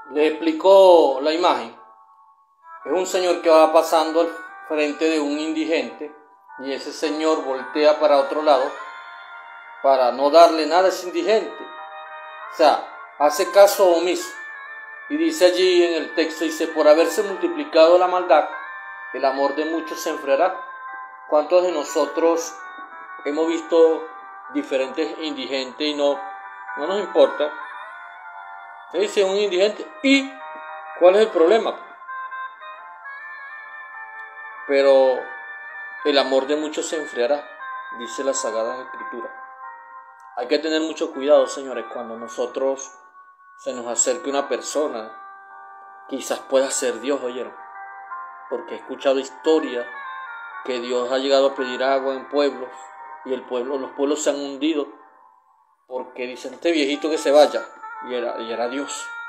Les explicó la imagen. Es un señor que va pasando al frente de un indigente y ese señor voltea para otro lado para no darle nada a ese indigente. O sea, hace caso omiso. Y dice allí en el texto, dice, por haberse multiplicado la maldad, el amor de muchos se enfriará. ¿Cuántos de nosotros hemos visto diferentes indigentes y no nos importa? Se dice un indigente, ¿y cuál es el problema? Pero el amor de muchos se enfriará, dice la Sagrada Escritura. Hay que tener mucho cuidado, señores, cuando nosotros se nos acerque una persona, quizás pueda ser Dios, oyeron, porque he escuchado historias que Dios ha llegado a pedir agua en pueblos y los pueblos se han hundido porque dicen, este viejito que se vaya, y era Dios.